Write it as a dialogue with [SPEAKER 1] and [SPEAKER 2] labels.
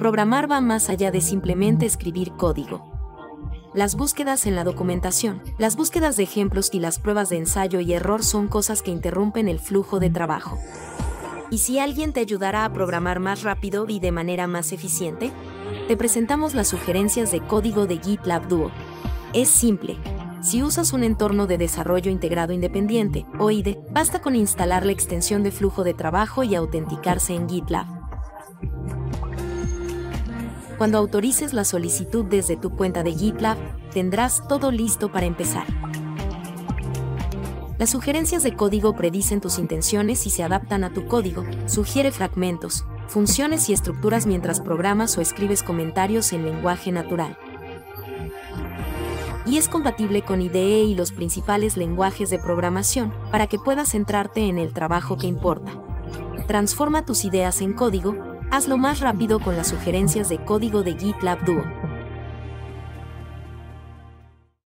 [SPEAKER 1] Programar va más allá de simplemente escribir código. Las búsquedas en la documentación, las búsquedas de ejemplos y las pruebas de ensayo y error son cosas que interrumpen el flujo de trabajo. ¿Y si alguien te ayudará a programar más rápido y de manera más eficiente? Te presentamos las sugerencias de código de GitLab Duo. Es simple. Si usas un entorno de desarrollo integrado independiente, o IDE, basta con instalar la extensión de flujo de trabajo y autenticarse en GitLab. Cuando autorices la solicitud desde tu cuenta de GitLab, tendrás todo listo para empezar. Las sugerencias de código predicen tus intenciones y se adaptan a tu código, sugiere fragmentos, funciones y estructuras mientras programas o escribes comentarios en lenguaje natural. Y es compatible con IDE y los principales lenguajes de programación para que puedas centrarte en el trabajo que importa. Transforma tus ideas en código, hazlo más rápido con las sugerencias de código de GitLab Duo.